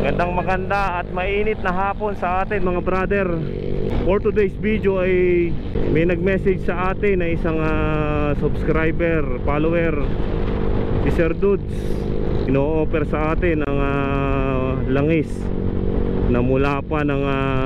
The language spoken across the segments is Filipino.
Maganda at mainit na hapon sa atin mga brother. For today's video ay may nag-message sa atin na isang subscriber, follower, si Sir Dudes. Ino-offer sa atin ang langis na mula pa ng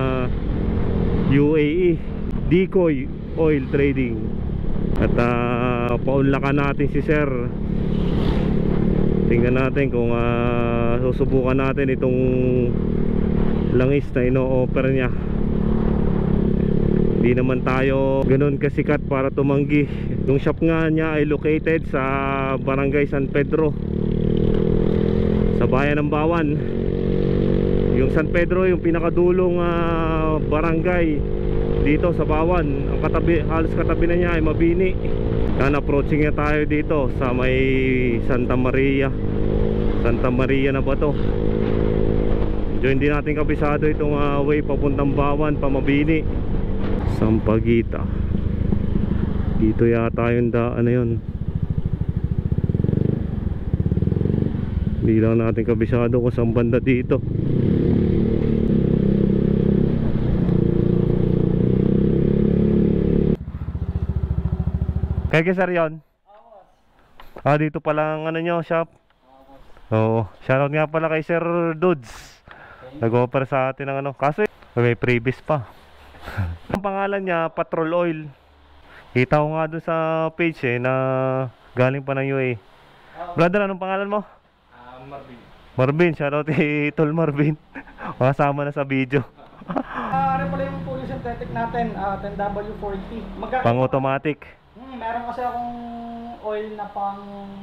UAE, Decoy Oil Trading. At paunlakan natin si Sir. Tingnan natin kung susubukan natin itong langis na ino-offer niya. Hindi naman tayo ganoon kasikat para tumanggi. Yung shop nga niya ay located sa Barangay San Pedro, sa bayan ng Bawan. Yung San Pedro yung pinakadulong barangay dito sa Bawan. Ang katabi, halos katabi na niya ay Mabini. Yan, approaching na tayo dito sa may Santa Maria. Santa Maria na ba to? Medyo hindi natin kabisado itong way papuntang Bawan pa Mabini. Sampaguita. Dito yata yung daan na yun. Hindi lang natin kabisado kung saan banda dito. Kaya sir yun? Dito pala ang nyo, shop. Oo, shoutout nga pala kay Sir Dudes. Nag-offer sa atin ng kaso may previous pa. Ang pangalan niya, Patrol Oil. Kita ko nga doon sa page na galing pa ng UAE. Brother, anong pangalan mo? Marvin. Marvin, shoutout kay Tol Marvin. Makasama na sa video. Ano pala yung fully synthetic natin, 10W40. Pang automatic. Meron kasi akong oil na pang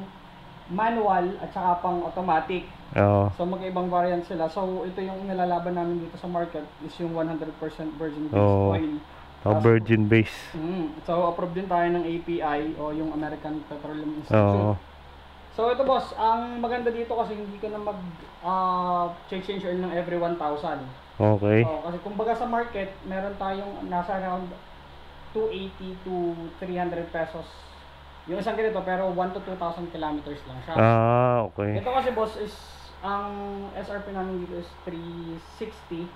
manual at saka pang automatic. Oo. So magkaibang variant sila. So ito yung nilalaban namin dito sa market is yung 100% virgin based oil. Virgin base. So approved din tayo ng API o yung American Petroleum Institute. So ito boss, ang maganda dito kasi hindi ka na mag change oil ng every 1,000. Okay. Kasi kumbaga sa market, meron tayong nasa around 280 to 300 pesos yung isang ganito, pero 1 to 2,000 kilometers lang siya. Okay. Ito kasi boss is ang SRP namin dito is 360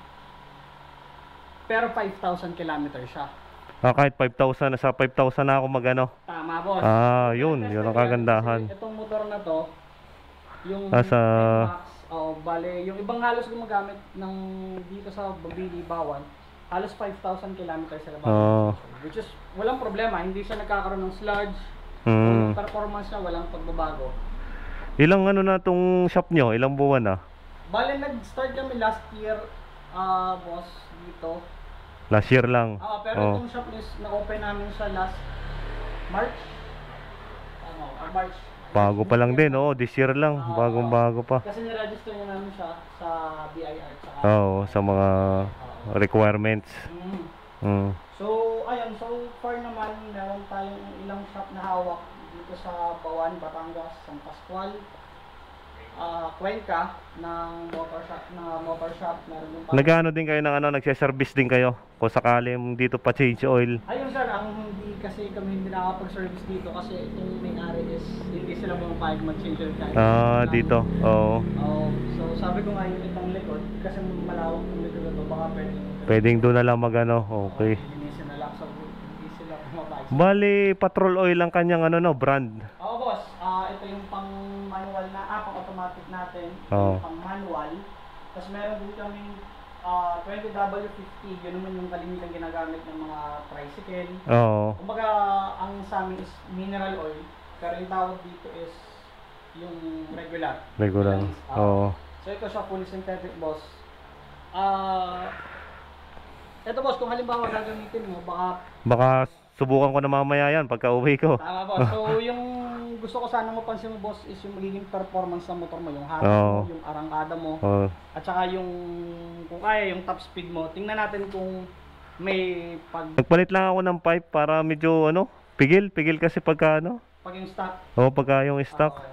pero 5,000 kilometers siya. Kahit 5,000, nasa 5,000 na ako magano. Tama boss. Yun ang kagandahan. Itong motor na to, yung nasa bale, yung ibang halos gumagamit ng dito sa Babili, Bawan, halos 5,000 kilometers sila ba? Which is walang problema, hindi siya nagkakaroon ng sludge. Yung performance niya walang pagbabago. Ilang na tong shop nyo? Ilang buwan na? Bale, nag-start kami last year, boss, dito. Last year lang? Pero itong shop is na-open namin siya last March. March. Bago pa lang din, this year lang. Bagong-bago pa. Kasi niregister niya namin siya sa BIR. Sa mga requirements. So, ayun, so far naman, meron tayong ilang shop na hawak dito sa Bawan, Batangas, San Pascual, Cuenca, ng motor shop, meron yung nag-ano din kayo ng nagse-service din kayo kung sakali dito pa change oil? Ayun sir, ang hindi kasi kami hindi nakakapag-service dito kasi itong may-ari is hindi sila pumapayag mag-change oil kahit dito? So sabi ko nga yung itong likod, kasi malawak yung likod ito, baka pwedeng doon na lang magano, okay. Bali, Patrol Oil lang kanyang brand. Boss, ito yung pang manual na, pang automatic natin, yung pang manual. Tapos meron din kaming 20W50, yun naman yung kalimitan ginagamit ng mga tricycle. Kumbaga, ang sa amin is mineral oil, pero yung tawag dito is yung regular. So ito siya, fully synthetic boss. Ito boss, kung halimbawa gagamitin mo, baka subukan ko na mamaya yan pagka uwi ko. Tama boss. So yung gusto ko sana mapansin mo boss is yung magiging performance ng motor mo, yung harap mo, yung arangkada mo, at saka yung kung kaya yung top speed mo. Tingnan natin kung may nagpalit lang ako ng pipe para medyo pigil kasi pagka pag yung stock. Pagka yung stock.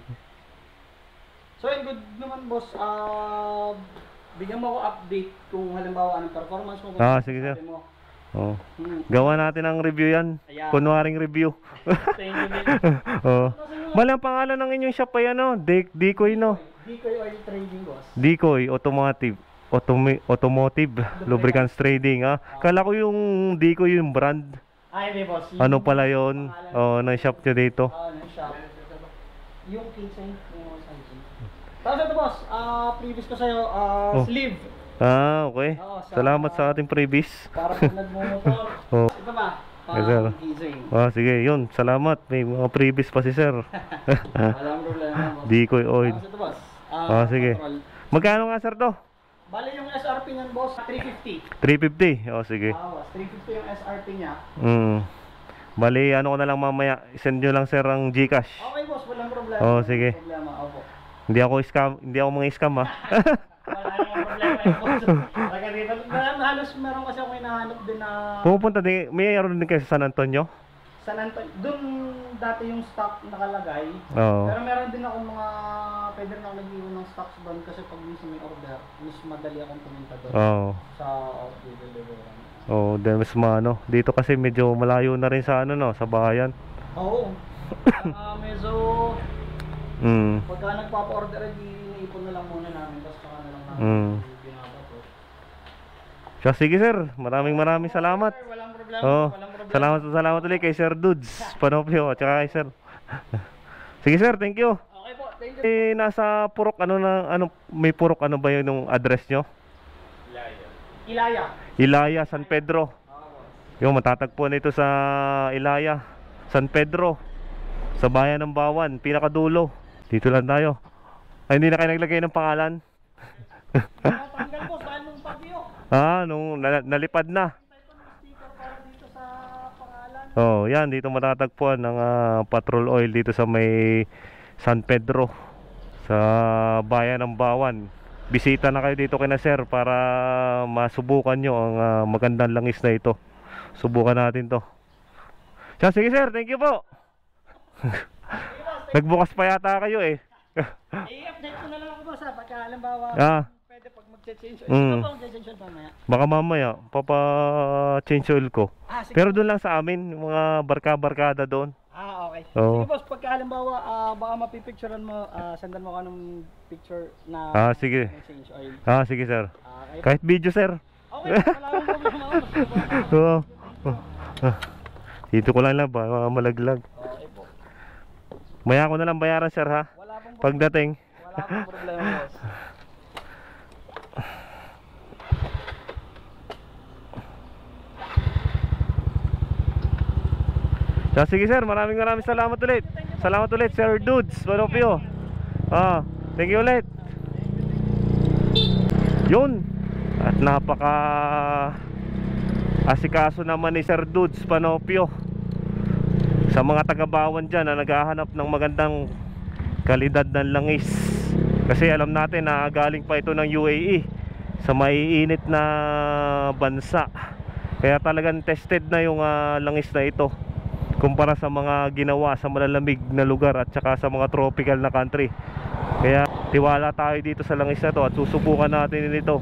So good naman boss. Bigyan mo ako update kung halimbawa anong performance mo. Sige sir. Gawa natin ang review yan. Kunwaring review. Thank you. Mali ang pangalan ng inyong shop ay Decoy Decoy Oil Trading, boss. Decoy Automotive Lubricants Trading, ha? Kala ko yung Decoy yung brand. Hindi, boss. Ano pala yun? Oh, ng shop nyo dito. Ng shop. Yung kitchen, yung sizing. Tapos ito, boss, previous ko sa'yo, sleeve. Okay. Oo, Salamat sa ating previous. Para pag nagmumotor. Oh. Ito ba? Yes, sir. Casing. Sige, yun. Salamat. May mga previous pa si sir. Walang problema, boss. Decoy Oil. Tapos ito, boss. Sige. Control. Magkano nga sir to? Bali yung SRP niyan, boss, 350. 350. Sige. Boss, 350 yung SRP niya. Bali, ano ko na lang mamaya. Send nyo lang sir ang GCash. Okay, boss, walang problema. Sige. Walang problema, opo. Hindi ako mga scam, ha. Wala namang problema yung boss. Talaga dito. Halos meron kasi ako hinahanap din na Pupunta din, mayroon din kayo sa San Antonio? San Antonio. Doon dati yung stock nakalagay. Oo. Pero meron din ako mga pwede na ako nag-iwan ng stocks doon kasi pag minsan may order, mas madali akong pumunta doon. Oo. Sa delivery. Then mas maano. Dito kasi medyo malayo na rin sa ano, no, sa bayan. Oo. Medyo pagka nagpapa-order, iniipon na lang muna namin tapos saka na lang namin binabato. So, sige sir, maraming salamat. Sir, walang problema. Walang problema. Salamat ulit kay Sir Dudes Panopio at saka kay Sir. Sige sir, thank you. Okay po, thank you. Nasa Purok may Purok ano ba yun yung address nyo? Ilaya, San Pedro. Yung matatagpuan ito sa Ilaya, San Pedro, sa bayan ng Bawan, pinakadulo. Dito lang tayo. Ay, hindi na kayo naglagay ng pangalan? Natanggal po, dahil nung pagyo. Nung nalipad na. Sticker para dito sa pangalan. Yan, dito matatagpuan ng Patrol Oil dito sa may San Pedro, sa bayan ng Bawan. Bisita na kayo dito kina sir para masubukan nyo ang magandang langis na ito. Subukan natin to. Sige sir, thank you po. Nagbukas pa yata kayo eh. I-update ko na lang ako boss pagka halimbawa pwede pag mag-change oil. Ito po mag-change oil mamaya. Baka mamaya papa-change oil ko. Pero doon lang sa amin, yung mga barkada doon. Okay. Sige boss, pagka halimbawa baka mapipicturean mo, sendan mo ka ng picture na sige. change oil. Sige sir. Okay. Kahit video sir. Okay, wala akong problema. Dito ko lang malaglag. Okay po. Maya ko na lang bayaran sir ha. Wala pong Pagdating. Wala akong problema boss. Sige sir, maraming salamat ulit. Salamat ulit Sir Dudes Panopio. Thank you ulit. Yun. At napaka asikaso naman ni Sir Dudes Panopio sa mga taga-Bawan dyan na naghahanap ng magandang kalidad ng langis. Kasi alam natin na galing pa ito ng UAE, sa maiinit na bansa. Kaya talagang tested na yung langis na ito kumpara sa mga ginawa sa malalamig na lugar at saka sa mga tropical na country. Kaya tiwala tayo dito sa langis na to at susubukan natin ito.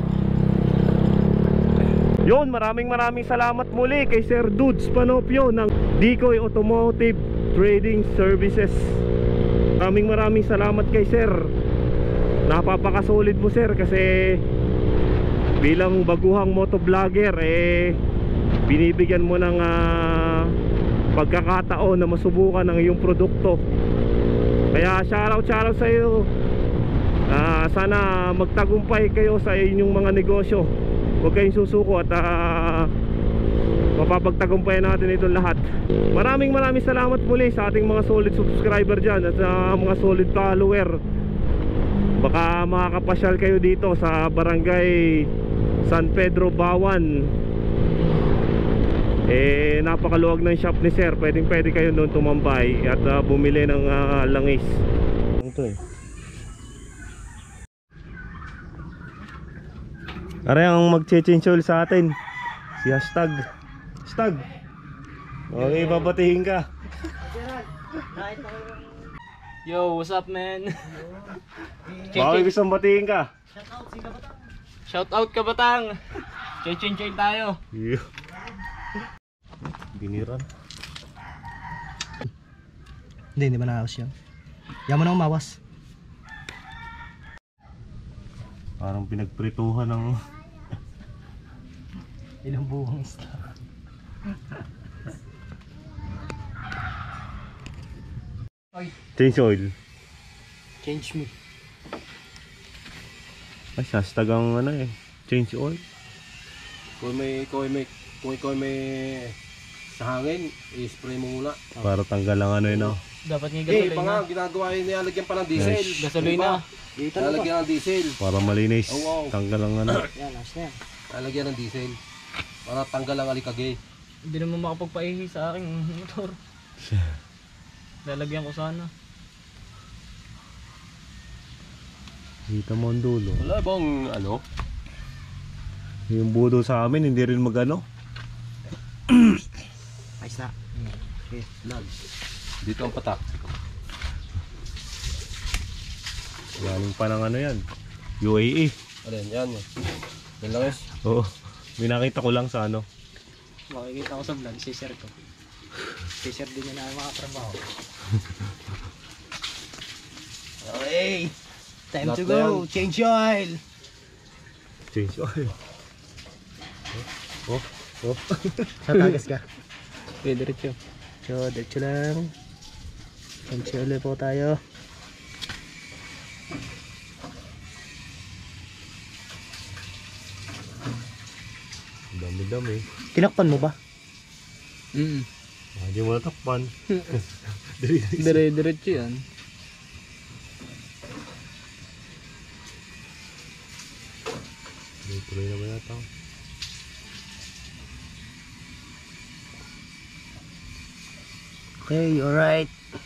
Yun, maraming salamat muli kay Sir Dudes Panopio ng Decoy Automotive Trading Services. Maraming salamat kay Sir. Napapakasolid mo Sir kasi bilang baguhang motovlogger binibigyan mo ng pagkakataon na masubukan ang iyong produkto. Kaya shoutout sa iyo. Sana magtagumpay kayo sa inyong mga negosyo. Huwag kayong susuko at mapapagtagumpayan natin itong lahat. Maraming salamat muli sa ating mga solid subscriber dyan at sa mga solid follower. Baka makakapasyal kayo dito sa barangay San Pedro, Bawan. Napakaluwag ng shop ni Sir. Pwede kayo doon tumambay at bumili ng langis. Ito Aray ang mag-change oil sa atin. Si Hashtag. Okay, babatihin ka. Yo, what's up man? Baka gusto batiin ka. Shout out ka batang. Change tayo. Yeah. Biniran. Hindi ba naayos yan? Yaman na umawas. Parang pinagprituhan ng Ilang buwang isda. Oy, change oil. change me. Ay, hashtag ang ano eh. Change oil. Kung ikaw may sa hangin, i-spray mo muna. Para tanggal ang ano yun. Dapat nga Eh, pa nga, ginagawa yun, nilalagyan pa ng diesel. Yes. Gasolina. Nilalagyan ng diesel. Para malinis. Oh, wow. Tanggal ang ano. Yan, ayos na yan. Nilalagyan ng diesel. Para tanggal ang alikage. Hindi naman makapagpaihi sa aking motor. Lalagyan ko sana. Kita mo ang dulo. Wala bang ano? Yung budo sa amin hindi rin magano. Ayos na. Okay, lag. Dito ang patak. Galing pa ng ano yan. UAE. Alin, yan. Yan lang yes. Oo. May nakita ko lang sa ano. Makikita ko sa vlog, share ko. Share din niya na mga trabaho. Okay. Time Lahat to na go. yan. Change oil. Change oil. Oh. Oh. Tatagas ka. Okay, diretso. So, diretso lang. Change oil po tayo. Dami-dami. Tinakpan mo ba? Hindi mo natakpan. Diretso yan. Tuloy naman yata. Okay, alright.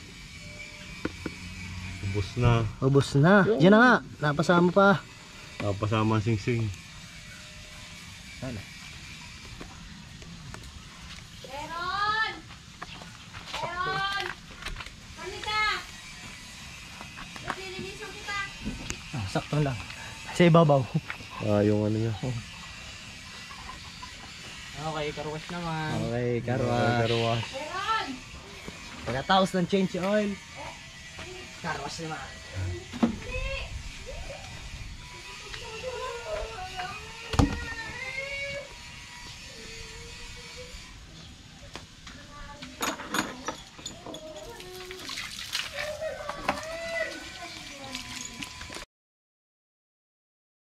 Ubus na. Ubus na. Diyan na nga. Napasama pa. Kapasama ang sing-sing. Sana. Meron! Meron! Halika! Naglilinisyon kita. Sakto lang. Sa ibabaw. Yung ano niya. Okay, karwash naman. Okay, Karwas. Meron! Pagkatapos ng change oil, karwash naman.